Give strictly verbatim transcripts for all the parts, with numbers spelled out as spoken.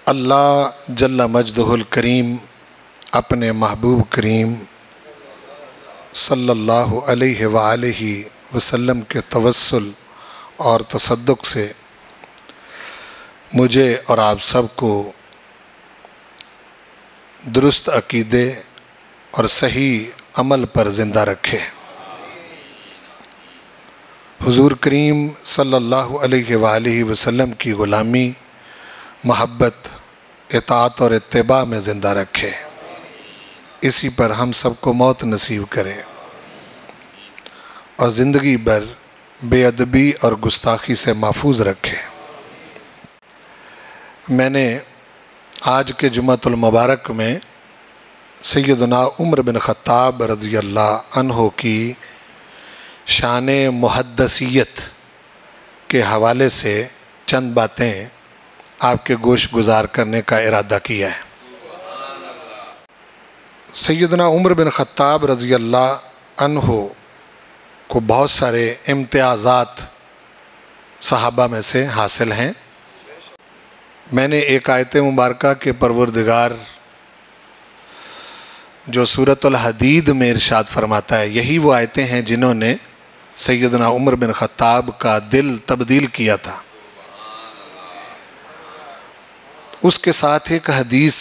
اللہ جل مجدہ الکریم اپنے محبوب کریم صلی اللہ علیہ وآلہ وسلم کے توسل اور تصدق سے مجھے اور آپ سب کو درست عقیدے اور صحیح عمل پر زندہ رکھے۔ حضور کریم صلی اللہ علیہ وآلہ وسلم کی غلامی، محبت، اطاعت اور اتباع میں زندہ رکھے، اسی پر ہم سب کو موت نصیب کرے اور زندگی بھر بے ادبی اور گستاخی سے محفوظ رکھے۔ میں نے آج کے جمعۃ المبارک میں سیدنا عمر بن خطاب رضی اللہ عنہ کی شان محدثیت کے حوالے سے چند باتیں آپ کے گوش گزار کرنے کا ارادہ کیا ہے۔ سیدنا عمر بن خطاب رضی اللہ عنہ کو بہت سارے امتیازات صحابہ میں سے حاصل ہیں۔ میں نے ایک آیت مبارکہ کے پروردگار جو سورۃ الحدید میں ارشاد فرماتا ہے، یہی وہ آیتیں ہیں جنہوں نے سیدنا عمر بن خطاب کا دل تبدیل کیا تھا۔ اس کے ساتھ ایک حدیث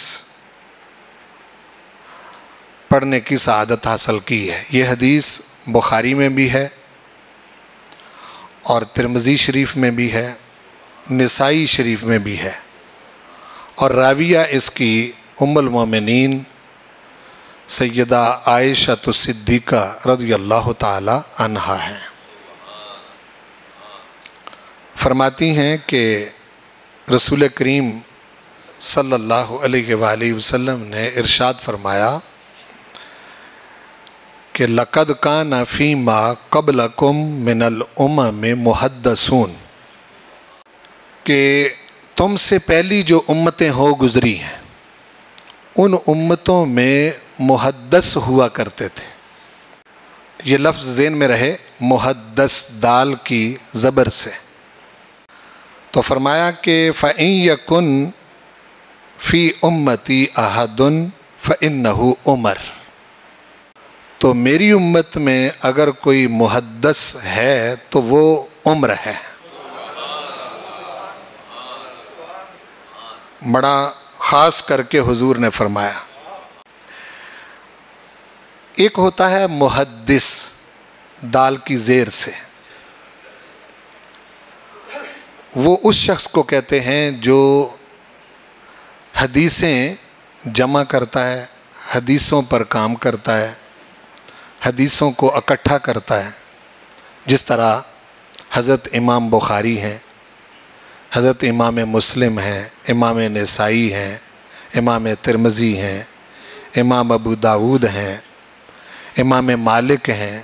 پڑھنے کی سعادت حاصل کی ہے۔ یہ حدیث بخاری میں بھی ہے اور ترمذی شریف میں بھی ہے، نسائی شریف میں بھی ہے، اور راویہ اس کی ام المومنین سیدہ عائشہ الصدیقہ رضی اللہ تعالی عنہا ہیں۔ فرماتی ہیں کہ رسول کریم صلی اللہ علیہ وآلہ وسلم نے ارشاد فرمایا کہ لَقَدْ كَانَ فِي مَا قَبْلَكُمْ مِنَ الْأُمَمِ مُحَدَّثُونَ، کہ تم سے پہلی جو امتیں ہو گزری ہیں ان امتوں میں محدث ہوا کرتے تھے۔ یہ لفظ ذہن میں رہے، محدث، دال کی زبر سے۔ تو فرمایا کہ فَإِن يَكُنْ فِي أُمَّتِي أَحَدٌ فَإِنَّهُ عمر، تو میری امت میں اگر کوئی محدث ہے تو وہ عمر ہے۔ بڑا خاص کر کے حضور نے فرمایا۔ ایک ہوتا ہے محدث، دال کی زیر سے، وہ اس شخص کو کہتے ہیں جو حدیثیں جمع کرتا ہے، حدیثوں پر کام کرتا ہے، حدیثوں کو اکٹھا کرتا ہے، جس طرح حضرت امام بخاری ہیں، حضرت امام مسلم ہیں، امام نسائی ہیں، امام ترمذی ہیں، امام ابو داود ہیں، امام مالک ہیں۔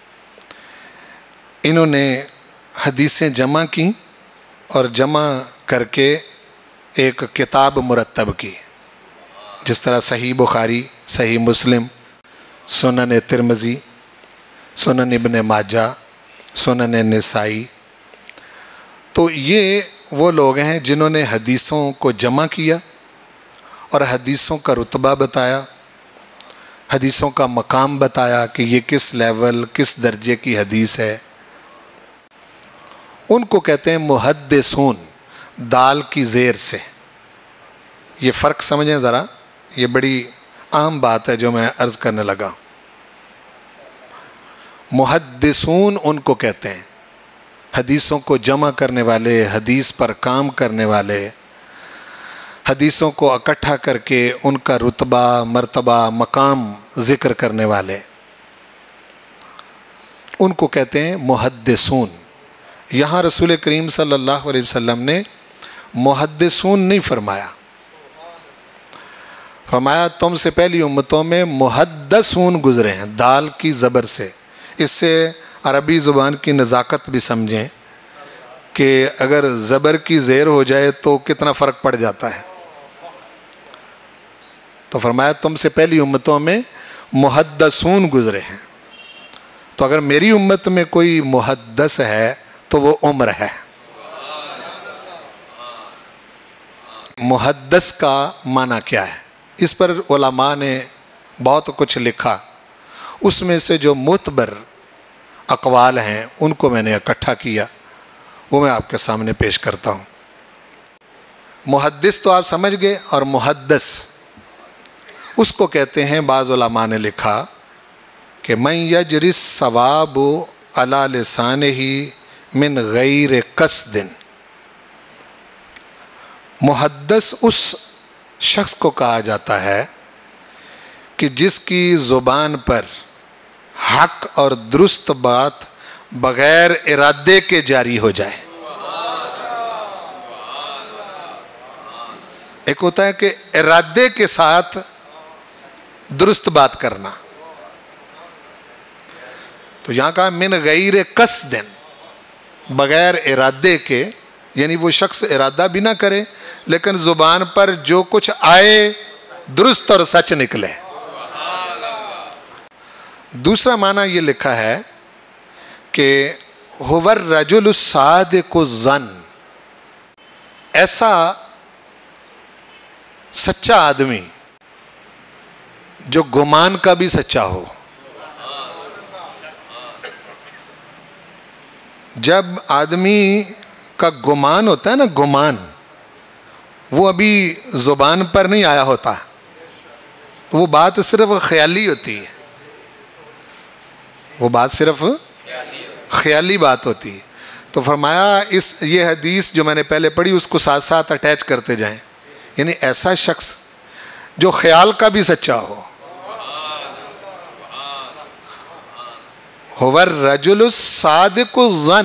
انہوں نے حدیثیں جمع کی اور جمع کر کے ایک کتاب مرتب کی، جس طرح صحیح بخاری، صحیح مسلم، سنن ترمذی، سنن ابن ماجہ، سنن نسائی۔ تو یہ وہ لوگ ہیں جنہوں نے حدیثوں کو جمع کیا اور حدیثوں کا رتبہ بتایا، حدیثوں کا مقام بتایا کہ یہ کس لیول، کس درجے کی حدیث ہے۔ ان کو کہتے ہیں محدثون، دال کی زیر سے۔ یہ فرق سمجھیں ذرا، یہ بڑی اہم بات ہے جو میں عرض کرنے لگا۔ محدثون ان کو کہتے ہیں، حدیثوں کو جمع کرنے والے، حدیث پر کام کرنے والے، حدیثوں کو اکٹھا کر کے ان کا رتبہ، مرتبہ، مقام ذکر کرنے والے، ان کو کہتے ہیں محدثون۔ یہاں رسول کریم صلی اللہ علیہ وسلم نے محدثون نہیں فرمایا، فرمایا تم سے پہلی امتوں میں محدثون گزرے ہیں، دال کی زبر سے۔ اس سے عربی زبان کی نزاکت بھی سمجھیں کہ اگر زبر کی زیر ہو جائے تو کتنا فرق پڑ جاتا ہے۔ تو فرمایا تم سے پہلی امتوں میں محدثون گزرے ہیں، تو اگر میری امت میں کوئی محدث ہے تو وہ عمر ہے۔ محدث کا معنی کیا ہے؟ اس پر علماء نے بہت کچھ لکھا، اس میں سے جو معتبر اقوال ہیں ان کو میں نے اکٹھا کیا، وہ میں آپ کے سامنے پیش کرتا ہوں۔ محدث تو آپ سمجھ گئے، اور محدث اس کو کہتے ہیں، بعض علماء نے لکھا کہ من یجری الصواب علی لسانہ من غیر قصد۔ محدث اس شخص کو کہا جاتا ہے کہ جس کی زبان پر حق اور درست بات بغیر ارادے کے جاری ہو جائے۔ ایک ہوتا ہے کہ ارادے کے ساتھ درست بات کرنا، تو یہاں کہا من غیر قصد، بغیر ارادے کے، یعنی وہ شخص ارادہ بھی نہ کرے لیکن زبان پر جو کچھ آئے درست اور سچ نکلے۔ دوسرا معنی یہ لکھا ہے کہ هو الرجل الصادق الظن، ایسا سچا آدمی جو گمان کا بھی سچا ہو۔ جب آدمی کا گمان ہوتا ہے نا، گمان، وہ ابھی زبان پر نہیں آیا ہوتا، وہ بات صرف خیالی ہوتی ہے، وہ بات صرف خیالی بات ہوتی ہے۔ تو فرمایا اس یہ حدیث جو میں نے پہلے پڑھی اس کو ساتھ ساتھ اٹیچ کرتے جائیں، یعنی ایسا شخص جو خیال کا بھی سچا ہو۔ هو الرجل الصادق الظن،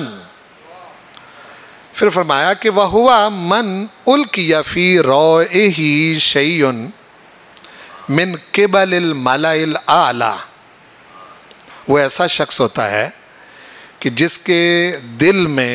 پھر فرمایا کہ وَهُوَ مَنْ أُلْقِيَ فِي رَوْعِهِ شَيْءٌ مِنْ قِبَلِ الْمَلَإِ الْأَعْلَى، وہ ایسا شخص ہوتا ہے کہ جس کے دل میں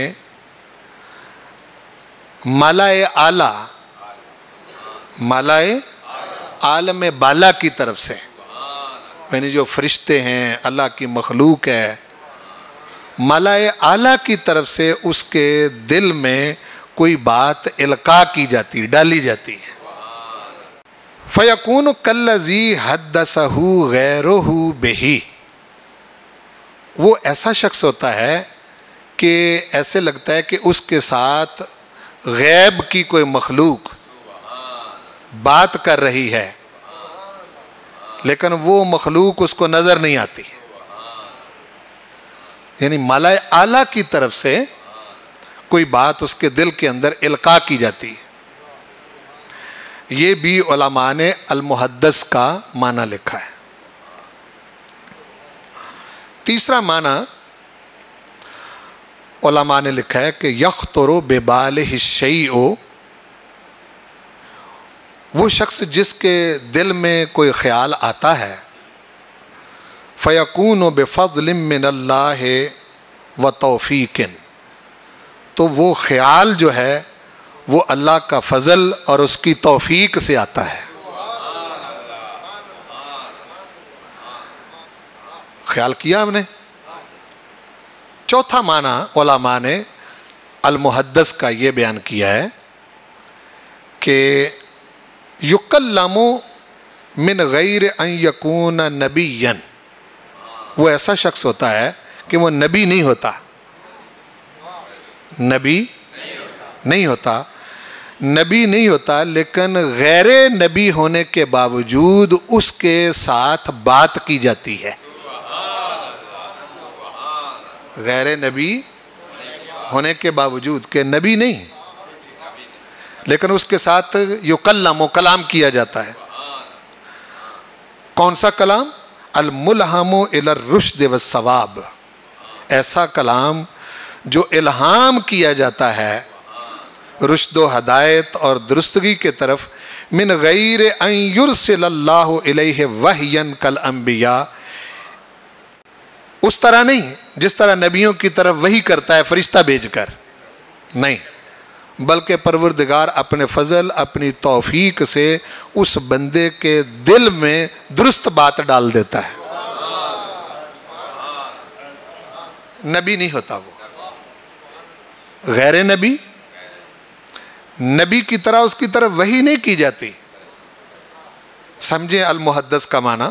ملائے اعلیٰ، ملائے عالم بالا کی طرف سے، یعنی جو فرشتے ہیں، اللہ کی مخلوق ہے، ملائے اعلیٰ کی طرف سے اس کے دل میں کوئی بات القاء کی جاتی، ڈالی جاتی ہے۔ فَيَكُونُ كَالَّذِي حَدَّثَهُ غَيْرُهُ بِهِ، وہ ایسا شخص ہوتا ہے کہ ایسے لگتا ہے کہ اس کے ساتھ غیب کی کوئی مخلوق بات کر رہی ہے، لیکن وہ مخلوق اس کو نظر نہیں آتی، یعنی ملائے اعلیٰ کی طرف سے کوئی بات اس کے دل کے اندر القاء کی جاتی ہے۔ یہ بھی علماء نے المحدث کا معنی لکھا ہے۔ تیسرا معنی علماء نے لکھا ہے کہ یخطر ببالہ الشیء، وہ شخص جس کے دل میں کوئی خیال آتا ہے، فَيَكُونُ بِفَضْلٍ مِّنَ اللَّهِ وَتَوْفِيقٍ، تو وہ خیال جو ہے وہ اللہ کا فضل اور اس کی توفیق سے آتا ہے۔ خیال کیا آپ نے؟ چوتھا معنی علماء نے المحدث کا یہ بیان کیا ہے کہ یکلم من غیر ان یکون نبیا، وہ ایسا شخص ہوتا ہے کہ وہ نبی نہیں ہوتا، نبی نہیں ہوتا نبی نہیں ہوتا لیکن غیر نبی ہونے کے باوجود اس کے ساتھ بات کی جاتی ہے۔ غیر نبی ہونے کے باوجود کہ نبی نہیں، لیکن اس کے ساتھ یکلم و کلام کیا جاتا ہے۔ کون سا کلام؟ الملہم الی الرشد والثواب، ایسا کلام جو الہام کیا جاتا ہے رشد و ہدایت اور درستگی کے طرف، من غیر ان یرسل اللہ الیہ وحیا کالانبیاء، اس طرح نہیں جس طرح نبیوں کی طرف وحی کرتا ہے فرشتہ بھیج کر، نہیں، بلکہ پروردگار اپنے فضل اپنی توفیق سے اس بندے کے دل میں درست بات ڈال دیتا ہے۔ نبی نہیں ہوتا وہ، غیر نبی نبی کی طرح اس کی طرف وحی نہیں کی جاتی. سمجھیں المحدث کا معنی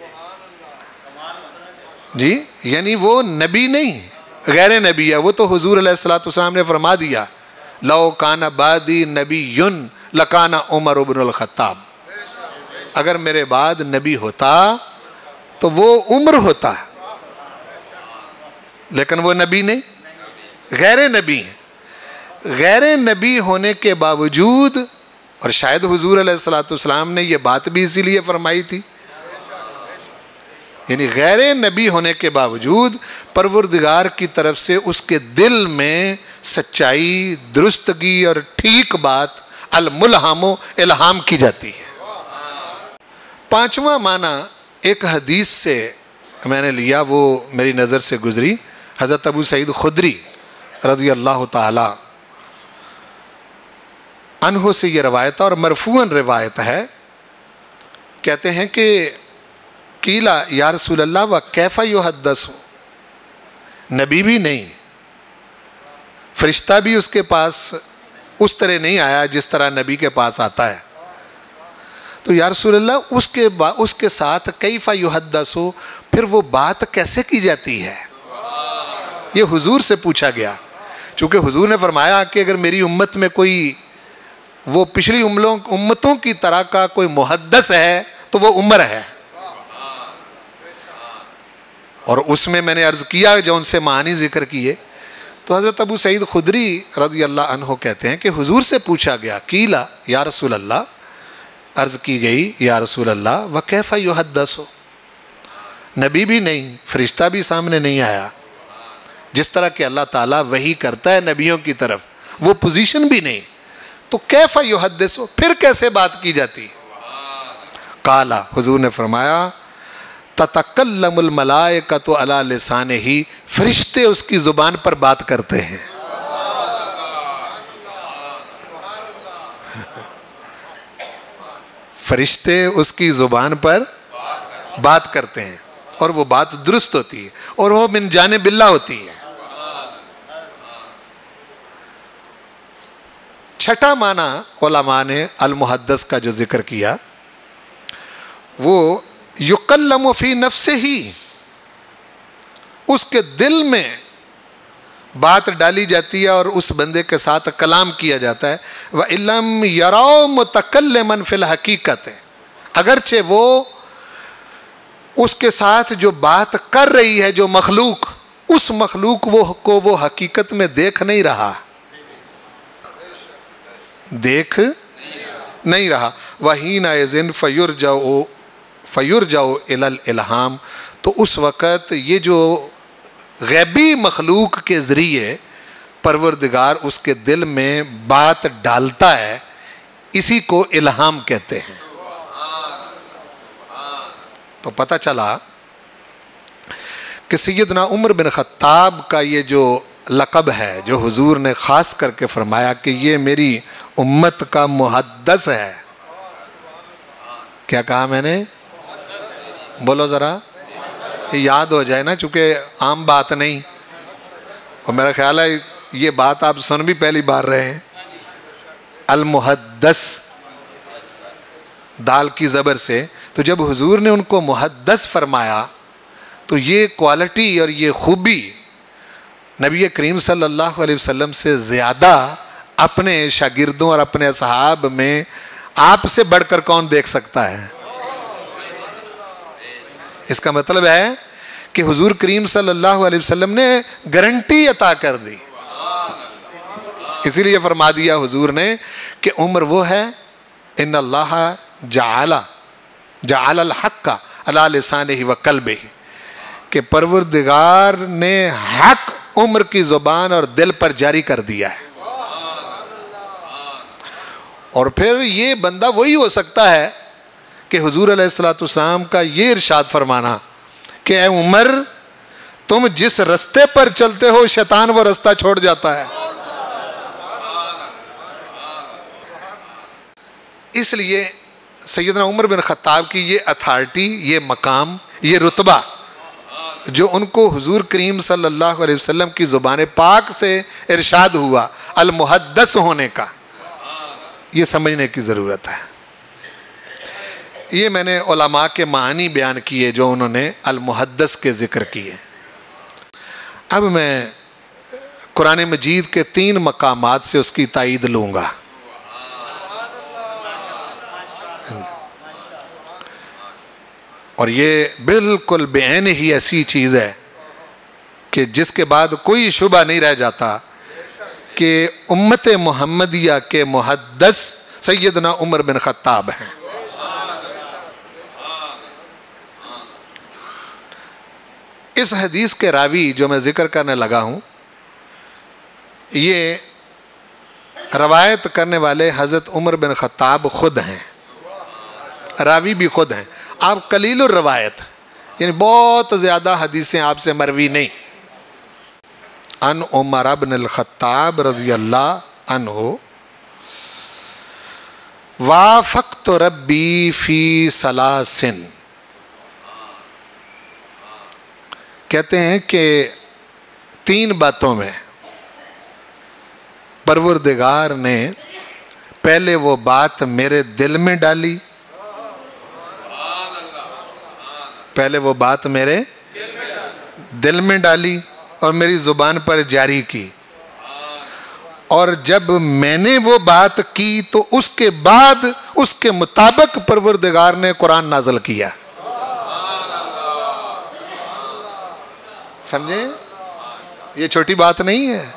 جی، یعنی وہ نبی نہیں، غیر نبی ہے. وہ تو حضور علیہ الصلوۃ والسلام نے فرما دیا لو کان بعدی نبی لکان عمر بن الخطاب. اگر میرے بعد نبی ہوتا تو وہ عمر ہوتا، لیکن وہ نبی نہیں، غیر نبی ہیں. غیر نبی ہونے کے باوجود، اور شاید حضور علیہ الصلوۃ والسلام نے یہ بات بھی اسی لیے فرمائی تھی، یعنی غیر نبی ہونے کے باوجود پروردگار کی طرف سے اس کے دل میں سچائی، درستگی اور ٹھیک بات الملہم و الہام کی جاتی ہے. پانچواں معنی ایک حدیث سے میں نے لیا، وہ میری نظر سے گزری. حضرت ابو سعید خدری رضی اللہ تعالی عنہ سے یہ روایت ہے اور مرفوعاً روایت ہے. کہتے ہیں کہ قیلا یا رسول اللہ وکیف یحدث، نبی بھی نہیں، فرشتہ بھی اس کے پاس اس طرح نہیں آیا جس طرح نبی کے پاس آتا ہے. تو یا رسول اللہ اس کے با اس کے ساتھ کیف یحدث، پھر وہ بات کیسے کی جاتی ہے؟ یہ حضور سے پوچھا گیا، چونکہ حضور نے فرمایا کہ اگر میری امت میں کوئی وہ پچھلی امتوں کی طرح کا کوئی محدث ہے تو وہ عمر ہے. اور اس میں میں نے عرض کیا جو ان سے معنی ذکر کیے، تو حضرت ابو سعید خدری رضی اللہ عنہ کہتے ہیں کہ حضور سے پوچھا گیا قیلا یا رسول اللہ، عرض کی گئی یا رسول اللہ وکیف یحدث، نبی بھی نہیں، فرشتہ بھی سامنے نہیں آیا، جس طرح کہ اللہ تعالیٰ وحی کرتا ہے نبیوں کی طرف وہ پوزیشن بھی نہیں، تو کیف یحدث، پھر کیسے بات کی جاتی؟ قالا، حضور نے فرمایا تتکلم الملائکۃ علی لسانہ، فرشتے اس کی زبان پر بات کرتے ہیں. فرشتے اس کی زبان پر بات کرتے ہیں اور وہ بات درست ہوتی ہے اور وہ من جانب اللہ ہوتی ہے. چھٹا معنی علماء نے المحدث کا جو ذکر کیا، وہ یکلم فی نفسہ ہی، اس کے دل میں بات ڈالی جاتی ہے اور اس بندے کے ساتھ کلام کیا جاتا ہے. وَإِلَّمْ يَرَوْا مُتَكَلِّمًا فِي الْحَقِيقَةِ، اگرچہ وہ اس کے ساتھ جو بات کر رہی ہے جو مخلوق، اس مخلوق وہ کو وہ حقیقت میں دیکھ نہیں رہا، دیکھ نہیں رہا. وَحِينَئِذٍ فَيُرْجَعُ فَيُرْجَعُ إِلَى الْإِلْهَامِ، تو اس وقت یہ جو غیبی مخلوق کے ذریعے پروردگار اس کے دل میں بات ڈالتا ہے، اسی کو الہام کہتے ہیں. تو پتہ چلا کہ سیدنا عمر بن خطاب کا یہ جو لقب ہے جو حضور نے خاص کر کے فرمایا کہ یہ میری امت کا محدث ہے. کیا کہا میں نے؟ بولو ذرا، یاد ہو جائے نا، چونکہ عام بات نہیں، اور میرا خیال ہے یہ بات آپ سن بھی پہلی بار رہے ہیں. المحدث دال کی زبر سے، تو جب حضور نے ان کو محدث فرمایا تو یہ کوالٹی اور یہ خوبی نبی کریم صلی اللہ علیہ وسلم سے زیادہ اپنے شاگردوں اور اپنے اصحاب میں آپ سے بڑھ کر کون دیکھ سکتا ہے؟ اس کا مطلب ہے کہ حضور کریم صلی اللہ علیہ وسلم نے گارنٹی عطا کر دی. اسی لیے فرما دیا حضور نے کہ عمر وہ ہے ان اللہ جعل جعل الحق علی لسانہ و قلبہ، کہ پروردگار نے حق عمر کی زبان اور دل پر جاری کر دیا ہے. اور پھر یہ بندہ وہی ہو سکتا ہے کہ حضور علیہ الصلوۃ والسلام کا یہ ارشاد فرمانا کہ اے عمر تم جس رستے پر چلتے ہو شیطان وہ رستہ چھوڑ جاتا ہے. اس لیے سیدنا عمر بن خطاب کی یہ اتھارٹی، یہ مقام، یہ رتبہ جو ان کو حضور کریم صلی اللہ علیہ وسلم کی زبان پاک سے ارشاد ہوا المحدث ہونے کا، یہ سمجھنے کی ضرورت ہے. یہ میں نے علماء کے معنی بیان کیے جو انہوں نے المحدث کے ذکر کیے. اب میں قرآن مجید کے تین مقامات سے اس کی تائید لوں گا. اور یہ بالکل بعین ہی ایسی چیز ہے کہ جس کے بعد کوئی شبہ نہیں رہ جاتا کہ امت محمدیہ کے محدث سیدنا عمر بن خطاب ہیں. اس حدیث کے راوی جو میں ذکر کرنے لگا ہوں یہ روایت کرنے والے حضرت عمر بن خطاب خود ہیں، راوی بھی خود ہیں. آپ قلیل الروایت یعنی بہت زیادہ حدیثیں آپ سے مروی نہیں. ان عمر بن الخطاب رضی اللہ عنہ وافقت ربی فی ثلاثن، کہتے ہیں کہ تین باتوں میں پروردگار نے پہلے وہ بات میرے دل میں ڈالی، پہلے وہ بات میرے دل میں ڈالی اور میری زبان پر جاری کی، اور جب میں نے وہ بات کی تو اس کے بعد اس کے مطابق پروردگار نے قرآن نازل کیا. سمجھیں؟ یہ چھوٹی بات نہیں ہے.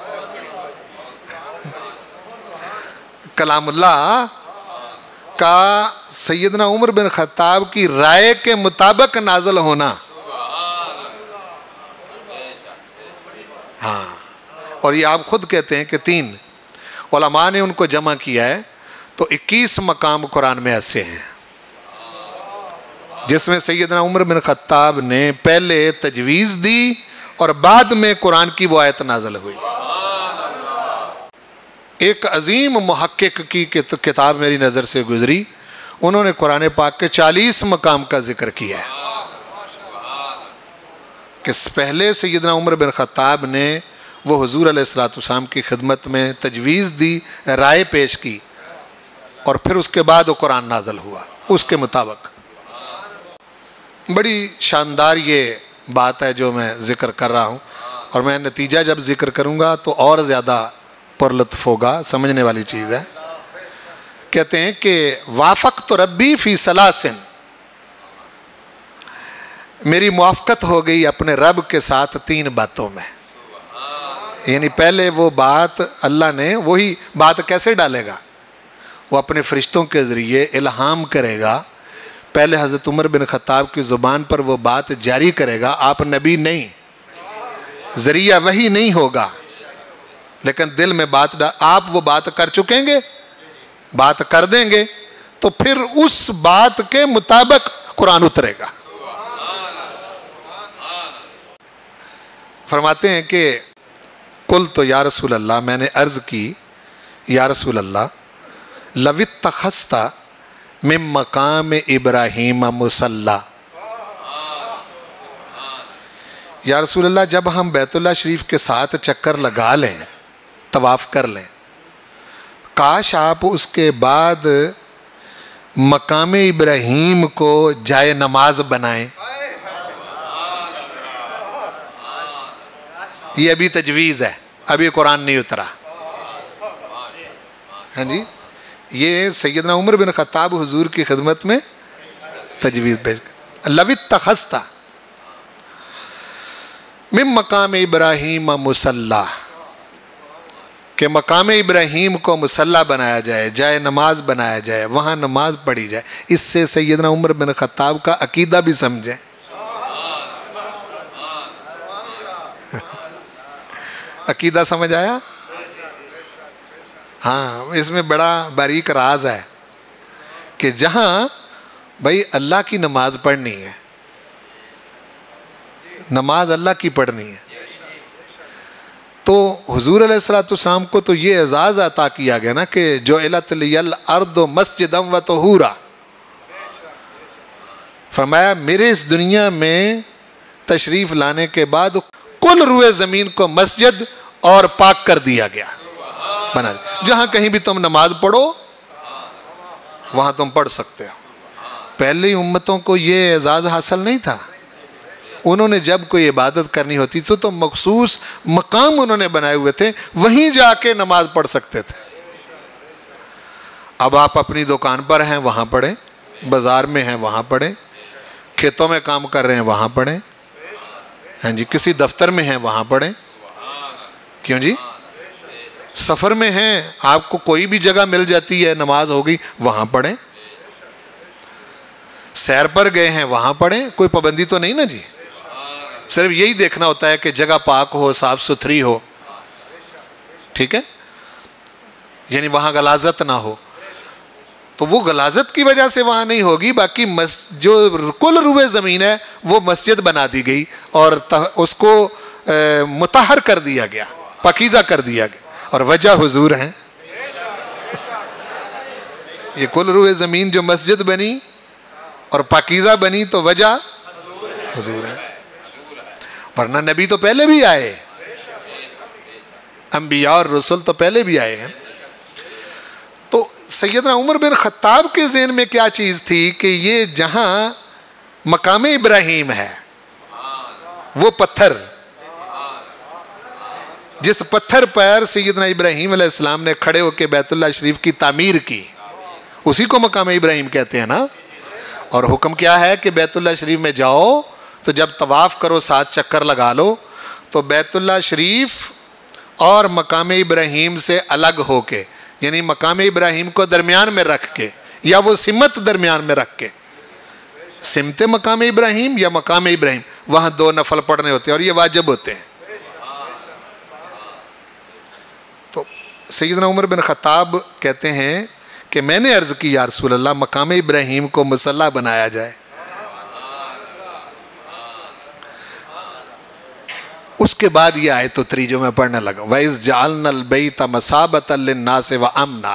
کلام اللہ کا سیدنا عمر بن خطاب کی رائے کے مطابق نازل ہونا، ہاں. اور یہ آپ خود کہتے ہیں کہ تین علماء نے ان کو جمع کیا ہے تو اکیس مقام قرآن میں ایسے ہیں جس میں سیدنا عمر بن خطاب نے پہلے تجویز دی اور بعد میں قرآن کی وہ آیت نازل ہوئی. ایک عظیم محقق کی کتاب میری نظر سے گزری، انہوں نے قرآن پاک کے چالیس مقام کا ذکر کیا ہے کہ پہلے سیدنا عمر بن خطاب نے وہ حضور علیہ الصلوۃ والسلام کی خدمت میں تجویز دی، رائے پیش کی، اور پھر اس کے بعد وہ قرآن نازل ہوا اس کے مطابق. بڑی شاندار یہ بات ہے جو میں ذکر کر رہا ہوں، اور میں نتیجہ جب ذکر کروں گا تو اور زیادہ پرلطف ہوگا، سمجھنے والی چیز ہے. کہتے ہیں کہ وافقت ربی فی ثلاثن، میری موافقت ہو گئی اپنے رب کے ساتھ تین باتوں میں. یعنی پہلے وہ بات اللہ نے وہی بات کیسے ڈالے گا؟ وہ اپنے فرشتوں کے ذریعے الہام کرے گا. پہلے حضرت عمر بن خطاب کی زبان پر وہ بات جاری کرے گا. آپ نبی نہیں، ذریعہ وحی نہیں ہوگا، لیکن دل میں بات ڈال، آپ وہ بات کر چکیں گے، بات کر دیں گے تو پھر اس بات کے مطابق قرآن اترے گا. فرماتے ہیں کہ قلت تو یا رسول اللہ، میں نے عرض کی یا رسول اللہ، لو اتخذت من مقام ابراہیم مصلی، یا رسول اللہ جب ہم بیت اللہ شریف کے ساتھ چکر لگا لیں، طواف کر لیں، کاش آپ اس کے بعد مقام ابراہیم کو جائے نماز بنائیں. یہ ابھی تجویز ہے، ابھی قرآن نہیں اترا. ہاں جی، یہ سیدنا عمر بن خطاب حضور کی خدمت میں تجویز بھیج گئے. لو اتخذت من مقام ابراہیم مصلی، کہ مقام ابراہیم کو مصلی بنایا جائے، جائے نماز بنایا جائے، وہاں نماز پڑھی جائے. اس سے سیدنا عمر بن خطاب کا عقیدہ بھی سمجھیں. عقیدہ سمجھ آیا؟ ہاں، اس میں بڑا باریک راز ہے کہ جہاں بھائی اللہ کی نماز پڑھنی ہے، نماز اللہ کی پڑھنی ہے، تو حضور علیہ الصلوۃ والسلام کو تو یہ اعزاز عطا کیا گیا نا کہ جعلت لی الارض مسجدا و طہورا. فرمایا میرے اس دنیا میں تشریف لانے کے بعد کل روئے زمین کو مسجد اور پاک کر دیا گیا، بنا. جہاں کہیں بھی تم نماز پڑھو وہاں تم پڑھ سکتے ہو۔ پہلی امتوں کو یہ اعزاز حاصل نہیں تھا، انہوں نے جب کوئی عبادت کرنی ہوتی تو تو مخصوص مقام انہوں نے بنائے ہوئے تھے، وہیں جا کے نماز پڑھ سکتے تھے۔ اب آپ اپنی دکان پر ہیں وہاں پڑھیں، بازار میں ہیں وہاں پڑھیں، کھیتوں میں کام کر رہے ہیں وہاں پڑھیں، ہاں جی کسی دفتر میں ہیں وہاں پڑھیں، کیوں جی سفر میں ہیں آپ کو کوئی بھی جگہ مل جاتی ہے نماز ہوگی وہاں پڑھیں، سیر پر گئے ہیں وہاں پڑھیں، کوئی پابندی تو نہیں نا جی، صرف یہی دیکھنا ہوتا ہے کہ جگہ پاک ہو، صاف ستھری ہو، ٹھیک ہے، یعنی وہاں غلاظت نہ ہو، تو وہ غلاظت کی وجہ سے وہاں نہیں ہوگی، باقی جو کل روئے زمین ہے وہ مسجد بنا دی گئی اور اس کو مطہر کر دیا گیا، پاکیزہ کر دیا گیا، اور وجہ حضور ہیں۔ یہ کل روئے زمین جو مسجد بنی اور پاکیزہ بنی تو وجہ حضور ہے، ورنہ نبی تو پہلے بھی آئے، انبیاء اور رسول تو پہلے بھی آئے ہیں۔ تو سیدنا عمر بن خطاب کے ذہن میں کیا چیز تھی کہ یہ جہاں مقام ابراہیم ہے وہ پتھر، جس پتھر پر سیدنا ابراہیم علیہ السلام نے کھڑے ہو کے بیت اللہ شریف کی تعمیر کی، اسی کو مقام ابراہیم کہتے ہیں نا، اور حکم کیا ہے کہ بیت اللہ شریف میں جاؤ تو جب طواف کرو سات چکر لگا لو، تو بیت اللہ شریف اور مقام ابراہیم سے الگ ہو کے، یعنی مقام ابراہیم کو درمیان میں رکھ کے یا وہ سمت درمیان میں رکھ کے، سمت مقام ابراہیم یا مقام ابراہیم، وہاں دو نفل پڑھنے ہوتے ہیں اور یہ واجب ہوتے ہیں۔ تو سیدنا عمر بن خطاب کہتے ہیں کہ میں نے عرض کی یا رسول اللہ مقام ابراہیم کو مصلی بنایا جائے، اس کے بعد یہ آیت اتری جو میں پڑھنے لگا، وَإِذْ جَعَلْنَا الْبَيْتَ مَثَابَةً لِلنَّاسِ وَأَمْنًا۔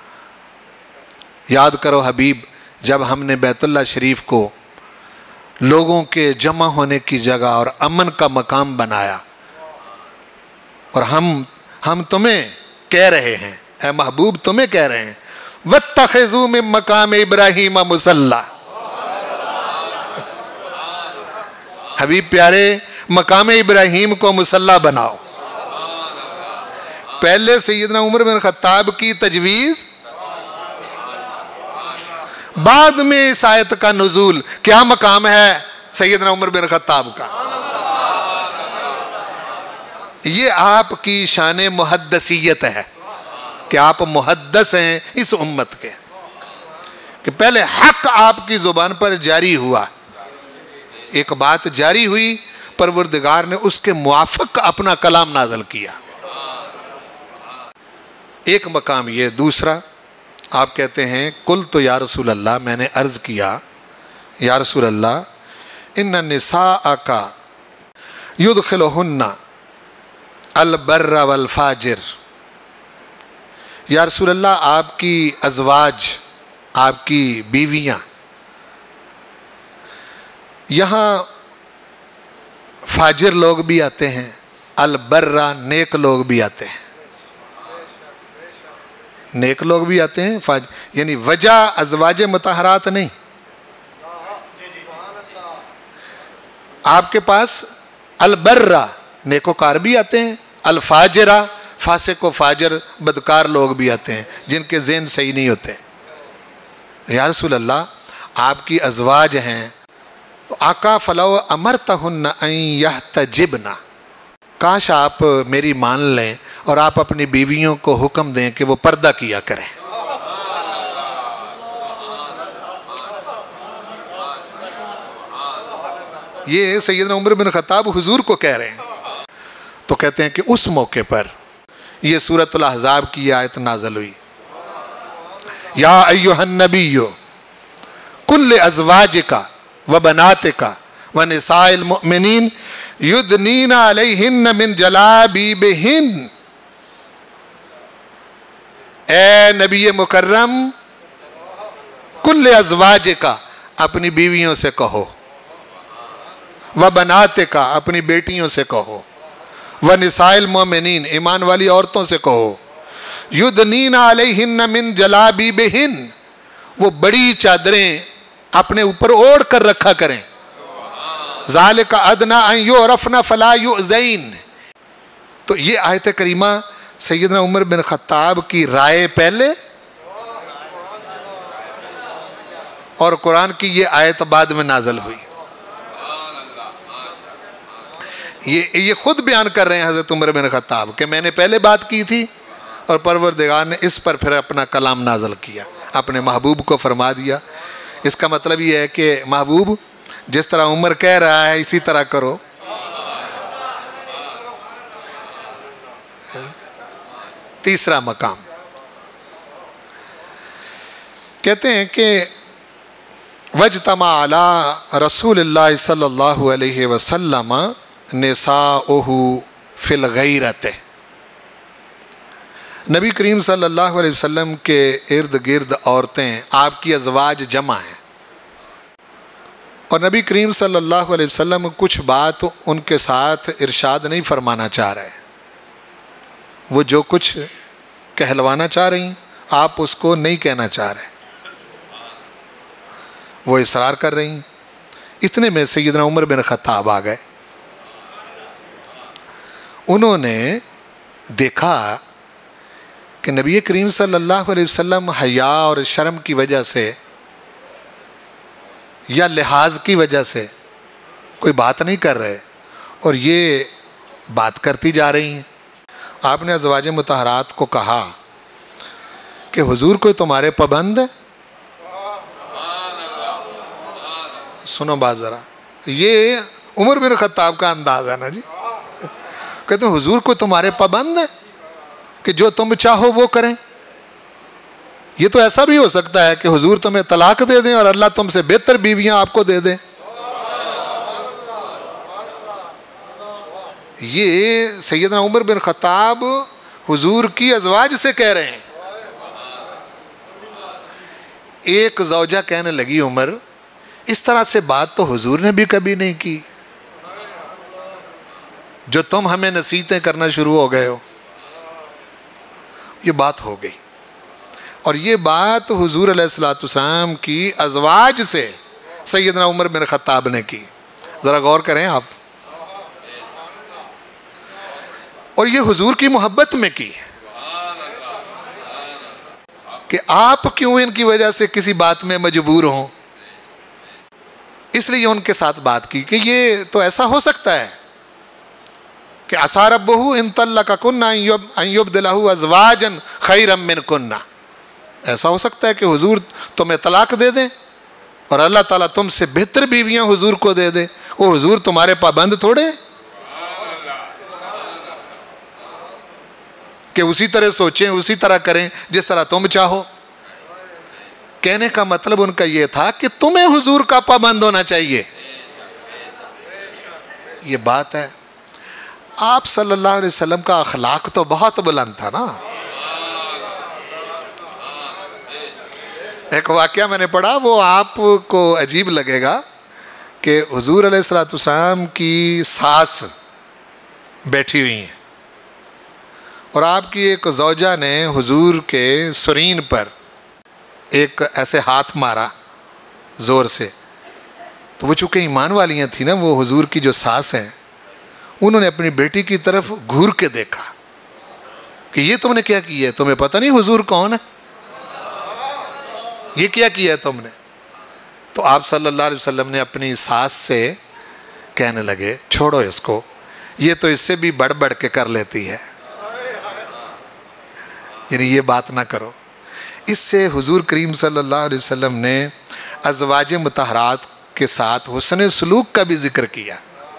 یاد کرو حبیب، جب ہم نے بیت اللہ شریف کو لوگوں کے جمع ہونے کی جگہ اور امن کا مقام بنایا، اور ہم ہم تمہیں کہہ رہے ہیں، اے محبوب تمہیں کہہ رہے ہیں وَاتَّخِذُوا مِن مَّقَامِ إِبْرَاهِيمَ مُصَلًّى۔ حبیب پیارے مقام ابراہیم کو مصلی بناؤ۔ پہلے سیدنا عمر بن خطاب کی تجویز، بعد میں اس آیت کا نزول۔ کیا مقام ہے سیدنا عمر بن خطاب کا؟ یہ آپ کی شان محدثیت ہے کہ آپ محدث ہیں اس امت کے، کہ پہلے حق آپ کی زبان پر جاری ہوا، ایک بات جاری ہوئی، پروردگار نے اس کے موافق اپنا کلام نازل کیا۔ ایک مقام یہ، دوسرا آپ کہتے ہیں قلت یا رسول اللہ، میں نے عرض کیا یا رسول اللہ ان النساءک یدخلہن البر والفاجر، یا رسول اللہ آپ کی ازواج، آپ کی بیویاں یہاں فاجر لوگ بھی آتے ہیں، البرہ نیک لوگ بھی آتے ہیں، نیک لوگ بھی آتے ہیں، فاجر یعنی وجہ ازواج مطہرات نہیں، آپ کے پاس البرہ نیکوکار بھی آتے ہیں، الفاجرہ فاسق و فاجر بدکار لوگ بھی آتے ہیں جن کے ذہن صحیح نہیں ہوتے۔ یا رسول اللہ آپ کی ازواج ہیں تو آقا فلو امرتہن ان یحتجبن، کاش آپ میری مان لیں اور آپ اپنی بیویوں کو حکم دیں کہ وہ پردہ کیا کریں۔ یہ سیدنا عمر بن خطاب حضور کو کہہ رہے ہیں، تو کہتے ہیں کہ اس موقع پر یہ سورۃ الاحزاب کی آیت نازل ہوئی، یا ایھا النبی قل لازواجک وبناتک ونساء المؤمنین یدنین علیہن من جلابیبہن، اے نبی مکرم قل لازواجک اپنی بیویوں سے کہو، وبناتک اپنی بیٹیوں سے کہو، وَنِسَاءِ الْمُؤْمِنِينَ ایمان والی عورتوں سے کہو، یدنین علیہن من جلابیبہن، وہ بڑی چادریں اپنے اوپر اوڑھ کر رکھا کریں. ذالک ادنی ان یعرفن فلا یؤذین. تو یہ آیت کریمہ سیدنا عمر بن خطاب کی رائے پہلے اور قرآن کی یہ آیت بعد میں نازل ہوئی. یہ یہ خود بیان کر رہے ہیں حضرت عمر بن خطاب کہ میں نے پہلے بات کی تھی اور پروردگار نے اس پر پھر اپنا کلام نازل کیا، اپنے محبوب کو فرما دیا. اس کا مطلب یہ ہے کہ محبوب جس طرح عمر کہہ رہا ہے اسی طرح کرو. تیسرا مقام کہتے ہیں کہ وَاجْتَمَعَ عَلَىٰ رسول اللہ صلی اللہ علیہ وسلم نساؤہ فی الغیرۃ. نبی کریم صلی اللہ علیہ وسلم کے ارد گرد عورتیں آپ کی ازواج جمع ہیں، اور نبی کریم صلی اللہ علیہ وسلم کچھ بات ان کے ساتھ ارشاد نہیں فرمانا چاہ رہے. وہ جو کچھ کہلوانا چاہ رہی ہیں آپ اس کو نہیں کہنا چاہ رہے، وہ اصرار کر رہی ہیں. اتنے میں سیدنا عمر بن خطاب آ گئے. انہوں نے دیکھا کہ نبی کریم صلی اللہ علیہ وسلم حیا اور شرم کی وجہ سے یا لحاظ کی وجہ سے کوئی بات نہیں کر رہے اور یہ بات کرتی جا رہی ہیں. آپ نے ازواج مطہرات کو کہا کہ حضور کوئی تمہارے پابند ہے؟ سنو بات ذرا، یہ عمر بن خطاب کا انداز ہے نا جی. کہتے ہیں حضور کوئی تمہارے پابند ہے کہ جو تم چاہو وہ کریں؟ یہ تو ایسا بھی ہو سکتا ہے کہ حضور تمہیں طلاق دے دیں اور اللہ تم سے بہتر بیویاں آپ کو دے دیں. یہ سیدنا عمر بن خطاب حضور کی ازواج سے کہہ رہے ہیں. ایک زوجہ کہنے لگی عمر اس طرح سے بات تو حضور نے بھی کبھی نہیں کی، جو تم ہمیں نصیحتیں کرنا شروع ہو گئے ہو. یہ بات ہو گئی، اور یہ بات حضور علیہ الصلوۃ والسلام کی ازواج سے سیدنا عمر بن خطاب نے کی. ذرا غور کریں آپ. اور یہ حضور کی محبت میں کی کہ آپ کیوں ان کی وجہ سے کسی بات میں مجبور ہوں. اس لیے ان کے ساتھ بات کی کہ یہ تو ایسا ہو سکتا ہے کہ عسیٰ ربہ ان طلقکن ان یبدلہ ازواجا خیرا منکن. ایسا ہو سکتا ہے کہ حضور تمہیں طلاق دے دیں اور اللہ تعالیٰ تم سے بہتر بیویاں حضور کو دے دے. وہ حضور تمہارے پابند تھوڑے کہ اسی طرح سوچیں اسی طرح کریں جس طرح تم چاہو. کہنے کا مطلب ان کا یہ تھا کہ تمہیں حضور کا پابند ہونا چاہیے. یہ بات ہے. آپ صلی اللہ علیہ وسلم کا اخلاق تو بہت بلند تھا نا. ایک واقعہ میں نے پڑھا، وہ آپ کو عجیب لگے گا کہ حضور علیہ الصلوۃ والسلام کی ساس بیٹھی ہوئی ہیں اور آپ کی ایک زوجہ نے حضور کے سرین پر ایک ایسے ہاتھ مارا زور سے. تو وہ چونکہ ایمان والیاں تھیں نا، وہ حضور کی جو ساس ہیں، انہوں نے اپنی بیٹی کی طرف گھور کے دیکھا کہ یہ تم نے کیا کیا ہے؟ تمہیں پتہ نہیں حضور کون ہے؟ یہ کیا کیا ہے تم نے؟ تو آپ صلی اللہ علیہ وسلم نے اپنی ساس سے کہنے لگے چھوڑو اس کو، یہ تو اس سے بھی بڑھ بڑھ کے کر لیتی ہے، یعنی یہ بات نہ کرو. اس سے حضور کریم صلی اللہ علیہ وسلم نے ازواج مطہرات کے ساتھ حسن سلوک کا بھی ذکر کیا.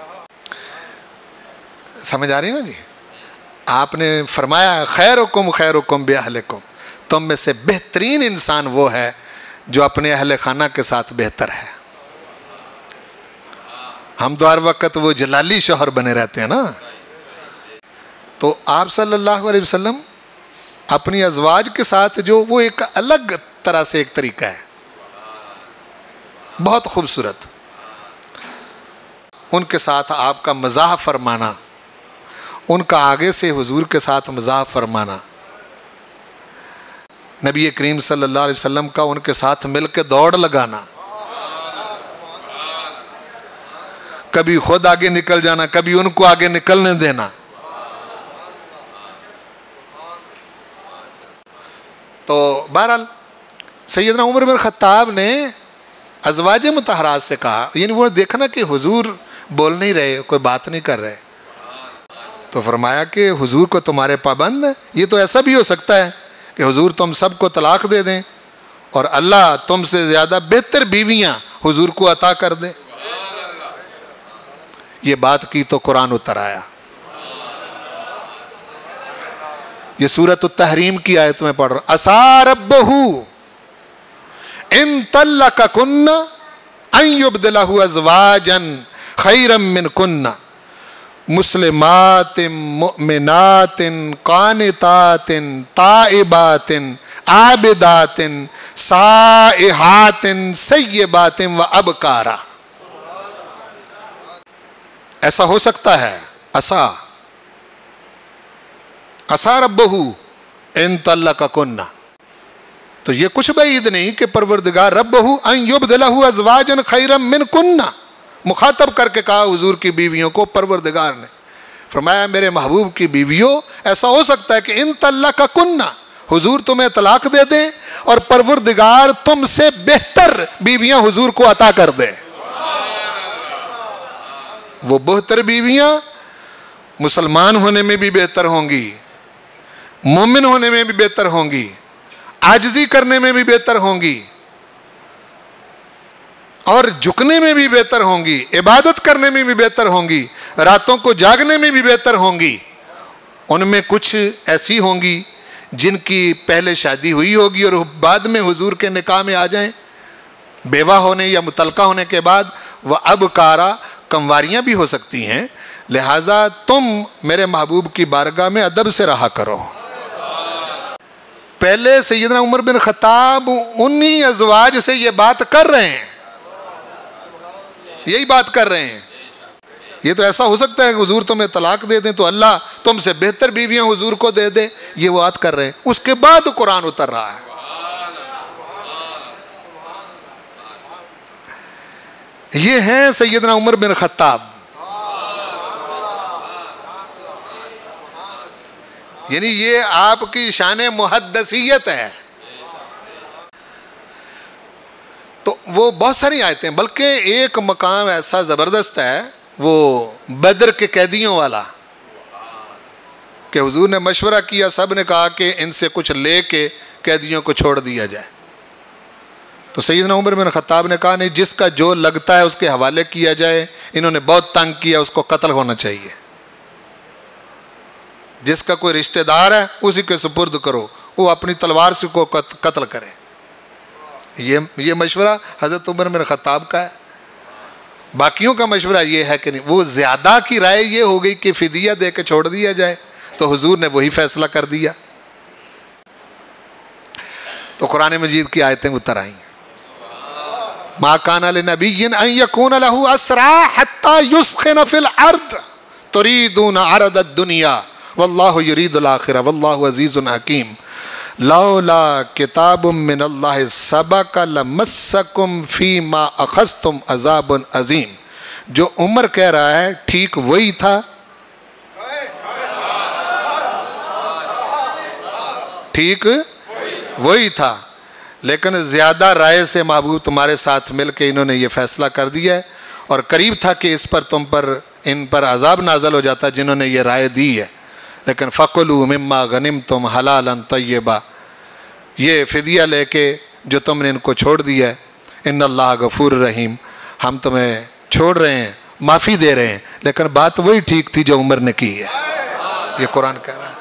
سمجھ آ رہی نا جی؟ آپ نے فرمایا خیرکم خیرکم باہلکم، تم میں سے بہترین انسان وہ ہے جو اپنے اہل خانہ کے ساتھ بہتر ہے. ہم تو ہر وقت وہ جلالی شوہر بنے رہتے ہیں نا. تو آپ صلی اللہ علیہ وسلم اپنی ازواج کے ساتھ جو وہ ایک الگ طرح سے ایک طریقہ ہے، بہت خوبصورت. ان کے ساتھ آپ کا مزاح فرمانا، ان کا آگے سے حضور کے ساتھ مزاح فرمانا. نبی کریم صلی اللہ علیہ وسلم کا ان کے ساتھ مل کے دوڑ لگانا، کبھی خود آگے نکل جانا، کبھی ان کو آگے نکلنے دینا. تو بہرحال سیدنا عمر بن خطاب نے ازواج مطہرات سے کہا، یعنی وہ دیکھنا کہ حضور بول نہیں رہے، کوئی بات نہیں کر رہے، تو فرمایا کہ حضور کو تمہارے پابند ہے. یہ تو ایسا بھی ہو سکتا ہے کہ حضور تم سب کو طلاق دے دیں اور اللہ تم سے زیادہ بہتر بیویاں حضور کو عطا کر دے. یہ بات کی تو قرآن اتر آیا. یہ سورۃ التحریم کی آیت میں پڑھ رہا ہوں. عسیٰ ربہ ان طلقکن ان یبدلہ ازواجا خیرا منکن مسلمات مؤمنات قانتات تائبات عابدات سائحات سیبات و ابکارا. ایسا ہو سکتا ہے. عسیٰ عسیٰ ربہ ان طلقکن، تو یہ کچھ بعید نہیں کہ پروردگار ربہ ان یبدلہ ازواجا خیرا منکن، مخاطب کر کے کہا حضور کی بیویوں کو. پروردگار نے فرمایا میرے محبوب کی بیویوں، ایسا ہو سکتا ہے کہ ان طلقکن، حضور تمہیں طلاق دے دیں اور پروردگار تم سے بہتر بیویاں حضور کو عطا کر دے. وہ بہتر بیویاں مسلمان ہونے میں بھی بہتر ہوں گی، مومن ہونے میں بھی بہتر ہوں گی، عاجزی کرنے میں بھی بہتر ہوں گی، اور جھکنے میں بھی بہتر ہوں گی، عبادت کرنے میں بھی بہتر ہوں گی، راتوں کو جاگنے میں بھی بہتر ہوں گی. ان میں کچھ ایسی ہوں گی جن کی پہلے شادی ہوئی ہوگی اور بعد میں حضور کے نکاح میں آ جائیں، بیوہ ہونے یا مطلقہ ہونے کے بعد. وہ ابکارا، کنواریاں بھی ہو سکتی ہیں. لہٰذا تم میرے محبوب کی بارگاہ میں ادب سے رہا کرو. پہلے سیدنا عمر بن خطاب انہی ازواج سے یہ بات کر رہے ہیں، یہی بات کر رہے ہیں. یہ تو ایسا ہو سکتا ہے کہ حضور تمہیں طلاق دے دیں تو اللہ تم سے بہتر بیویاں حضور کو دے دے. یہ وہ بات کر رہے ہیں. اس کے بعد قرآن اتر رہا ہے. یہ ہیں سیدنا عمر بن خطاب. یعنی یہ آپ کی شان محدثیت ہے. تو وہ بہت ساری آیتیں، بلکہ ایک مقام ایسا زبردست ہے وہ بدر کے قیدیوں والا، کہ حضور نے مشورہ کیا، سب نے کہا کہ ان سے کچھ لے کے قیدیوں کو چھوڑ دیا جائے. تو سیدنا عمر بن خطاب نے کہا نہیں، جس کا جو لگتا ہے اس کے حوالے کیا جائے، انہوں نے بہت تنگ کیا، اس کو قتل ہونا چاہیے. جس کا کوئی رشتہ دار ہے اسی کے سپرد کرو، وہ اپنی تلوار سے کو قتل کرے. یہ یہ مشورہ حضرت عمر بن خطاب کا ہے. باقیوں کا مشورہ یہ ہے کہ نہیں. وہ زیادہ کی رائے یہ ہو گئی کہ فدیہ دے کے چھوڑ دیا جائے، تو حضور نے وہی فیصلہ کر دیا. تو قرآن مجید کی آیتیں اتر آئیں. ما کان لنبی ان یکون لہ اسرا حتی یسخن فی الارض تریدون عرض الدنیا واللہ یرید الآخرہ واللہ عزیز حکیم. لولا کتاب من اللہ سبق لمسکم فیما اخذتم عذاب عظیم. جو عمر کہہ رہا ہے ٹھیک وہی تھا، ٹھیک وہی تھا، لیکن زیادہ رائے سے محبوب تمہارے ساتھ مل کے انہوں نے یہ فیصلہ کر دیا ہے. اور قریب تھا کہ اس پر تم پر ان پر عذاب نازل ہو جاتا جنہوں نے یہ رائے دی ہے. لیکن فَقُلُوا مِمَّا غَنِمْتُمْ حَلَالًا طَيِّبًا، یہ فدیہ لے کے جو تم نے ان کو چھوڑ دیا ہے، ان اللہ غفور رحیم، ہم تمہیں چھوڑ رہے ہیں، معافی دے رہے ہیں. لیکن بات وہی ٹھیک تھی جو عمر نے کی ہے. یہ قرآن کہہ رہا ہے.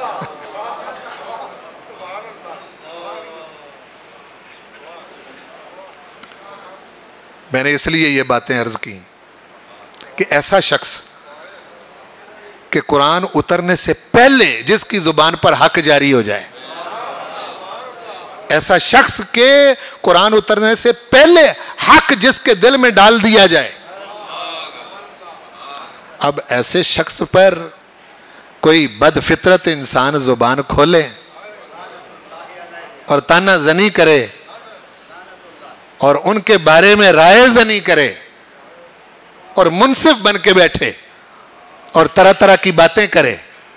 میں نے اس لیے یہ باتیں عرض کی کہ ایسا شخص کہ قرآن اترنے سے پہلے جس کی زبان پر حق جاری ہو جائے، ایسا شخص کہ قرآن اترنے سے پہلے حق جس کے دل میں ڈال دیا جائے. اب ایسے شخص پر کوئی بد فطرت انسان زبان کھولے اور تانا زنی کرے اور ان کے بارے میں رائے زنی کرے اور منصف بن کے بیٹھے اور طرح طرح کی باتیں کرے،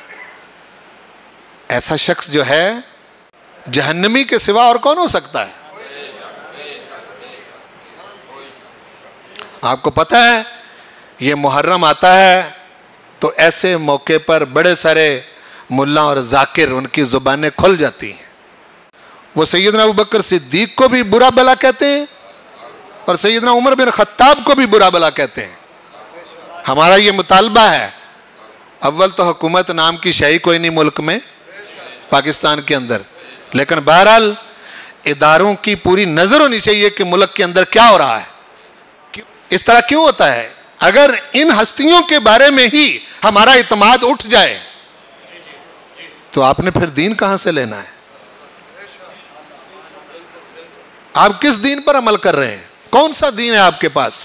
ایسا شخص جو ہے جہنمی کے سوا اور کون ہو سکتا ہے؟ آپ کو پتہ ہے یہ محرم آتا ہے تو ایسے موقع پر بڑے سارے ملا اور ذاکر ان کی زبانیں کھل جاتی ہیں، وہ سیدنا ابوبکر صدیق کو بھی برا بلا کہتے ہیں اور سیدنا عمر بن خطاب کو بھی برا بلا کہتے ہیں۔ ہمارا یہ مطالبہ ہے، اول تو حکومت نام کی شے کوئی نہیں ملک میں، پاکستان کے اندر، لیکن بہرحال اداروں کی پوری نظر ہونی چاہیے کہ ملک کے اندر کیا ہو رہا ہے، اس طرح کیوں ہوتا ہے۔ اگر ان ہستیوں کے بارے میں ہی ہمارا اعتماد اٹھ جائے تو آپ نے پھر دین کہاں سے لینا ہے؟ آپ کس دین پر عمل کر رہے ہیں؟ کون سا دین ہے آپ کے پاس؟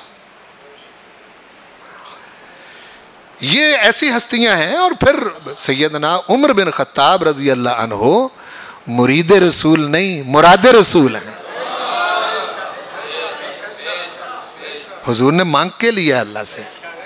یہ ایسی ہستیاں ہیں۔ اور پھر سیدنا عمر بن خطاب رضی اللہ عنہ مرید رسول نہیں، مراد رسول ہیں۔ حضور نے مانگ کے لیا اللہ سے،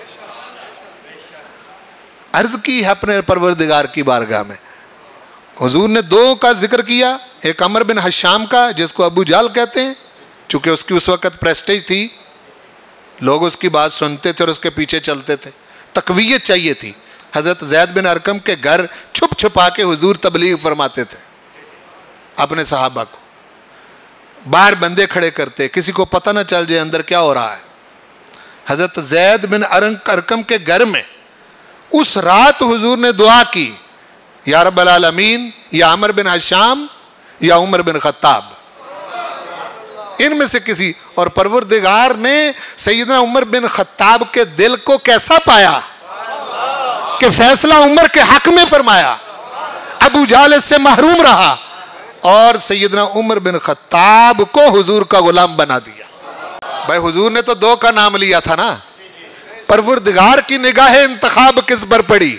عرض کی ہے اپنے پروردگار کی بارگاہ میں۔ حضور نے دو کا ذکر کیا، ایک عمر بن حشام کا جس کو ابو جہل کہتے ہیں، چونکہ اس کی اس وقت پریسٹیج تھی، لوگ اس کی بات سنتے تھے اور اس کے پیچھے چلتے تھے، تقویت چاہیے تھی۔ حضرت زید بن ارقم کے گھر چھپ چھپا کے حضور تبلیغ فرماتے تھے اپنے صحابہ کو، باہر بندے کھڑے کرتے، کسی کو پتہ نہ چل جائے اندر کیا ہو رہا ہے۔ حضرت زید بن ارقم کے گھر میں اس رات حضور نے دعا کی، یا رب العالمین، یا عمر بن حشام یا عمر بن خطاب، ان میں سے کسی، اور پروردگار نے سیدنا عمر بن خطاب کے دل کو کیسا پایا کہ فیصلہ عمر کے حق میں فرمایا، ابو جہل اس سے محروم رہا اور سیدنا عمر بن خطاب کو حضور کا غلام بنا دیا۔ بھائی حضور نے تو دو کا نام لیا تھا نا، پروردگار کی نگاہ انتخاب کس پر پڑی؟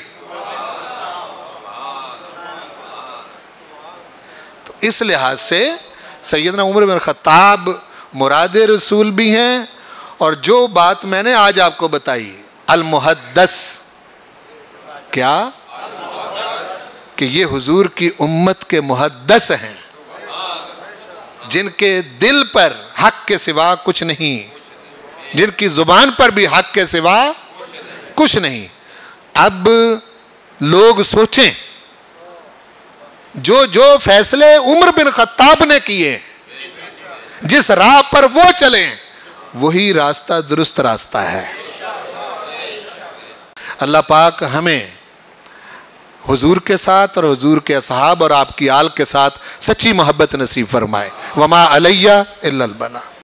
تو اس لحاظ سے سیدنا عمر بن خطاب مراد رسول بھی ہیں، اور جو بات میں نے آج آپ کو بتائی المحدث، کیا کہ یہ حضور کی امت کے محدث ہیں، جن کے دل پر حق کے سوا کچھ نہیں، جن کی زبان پر بھی حق کے سوا کچھ نہیں۔ اب لوگ سوچیں، جو جو فیصلے عمر بن خطاب نے کیے، جس راہ پر وہ چلیں، وہی راستہ درست راستہ ہے۔ اللہ پاک ہمیں حضور کے ساتھ اور حضور کے اصحاب اور آپ کی آل کے ساتھ سچی محبت نصیب فرمائے۔ وما علیہ الا البلاغ۔